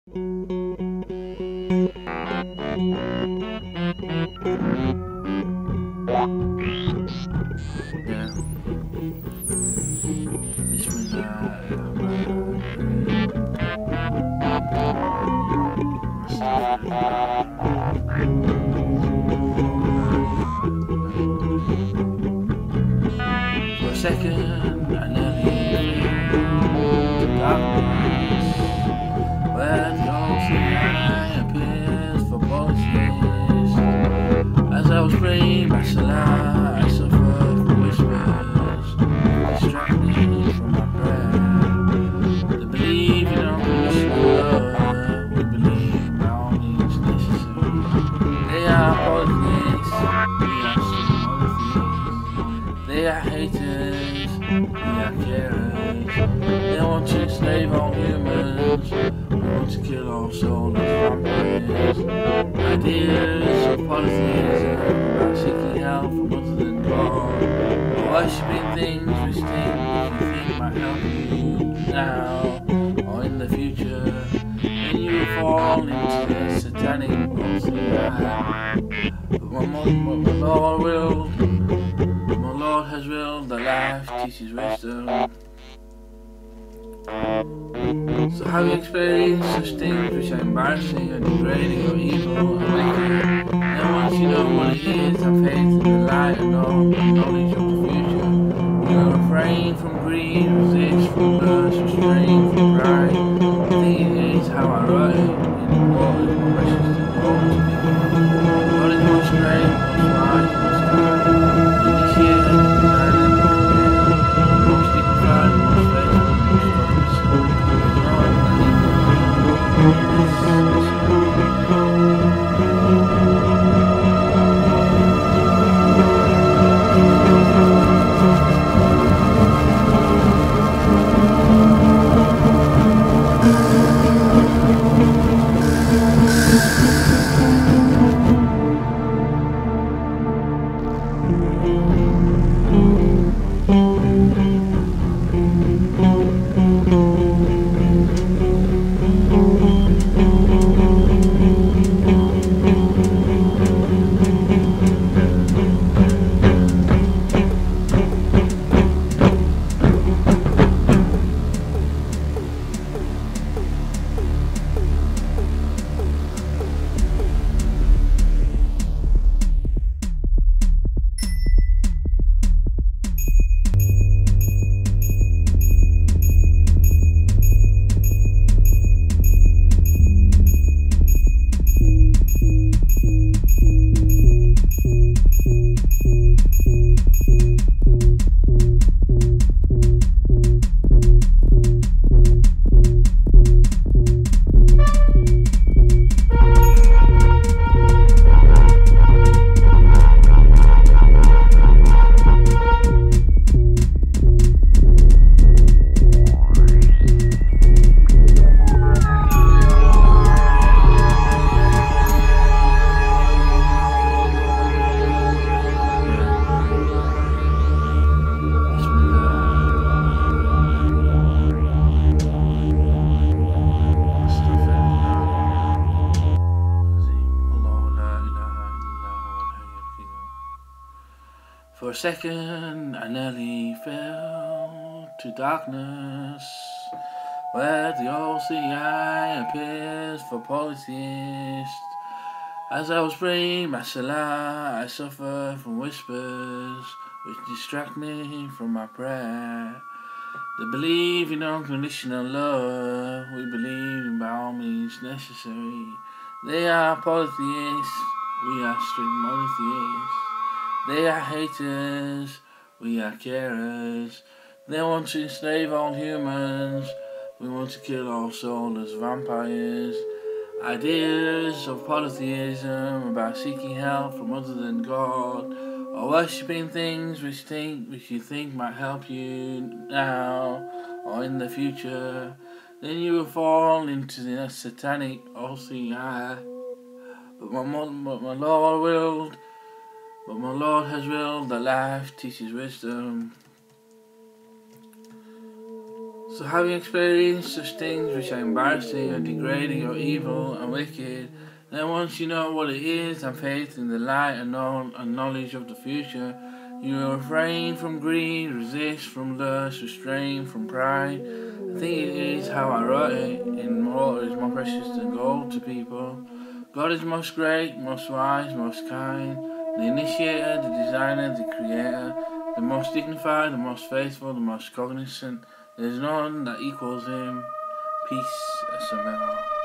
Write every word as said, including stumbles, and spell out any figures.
Yeah. For a second, I nearly fell darkness, where the old sea eye appears for policies. As I was praying by Salah, I suffered from whispers, distracting from my prayer. To believe in unconditional love, we believe by all means necessary. They are polytheists, we are still monotheists. They are haters, we are carers. They want to enslave all humans, we want to kill all souls as vampires. Ideas of polytheism, about seeking help from other than God, or worshipping things which think which you think might help you now or in the future, then you will fall into the satanic ultimate. But my, my, my Lord willed, my Lord has willed that life teaches wisdom. So have you experienced such things which are embarrassing or degrading or evil or wicked? Then once you know what it is, have faith in the light and knowledge of the future. You will refrain from greed, resist from lust, restrain from pride. Think it is how I wrote it in what is more precious than gold to me. God is most great, most wise, most kind. Initiated, designed, most dignified, most faithful, most focused. For a second, I nearly fell to darkness, where the all-seeing eye appears for polytheists. As I was praying my Salah, I suffer from whispers which distract me from my prayer. They believe in unconditional love, we believe in by all means necessary. They are polytheists, we are strict monotheists. They are haters, we are carers. They want to enslave all humans, we want to kill all souls as vampires. Ideas of polytheism, about seeking help from other than God, or worshipping things which think which you think might help you now or in the future, then you will fall into the satanic all-seeing eye. But my, but my Lord willed, but my Lord has willed that life teaches wisdom. So having experienced such things which are embarrassing or degrading or evil and wicked, then once you know what it is and faith in the light and, know, and knowledge of the future, you will refrain from greed, resist from lust, restrain from pride. I think it is how I wrote it in water is more precious than gold to people. God is most great, most wise, most kind, the initiator, the designer, the creator, the most dignified, the most faithful, the most cognizant. There is none that equals him. Peace, S M L.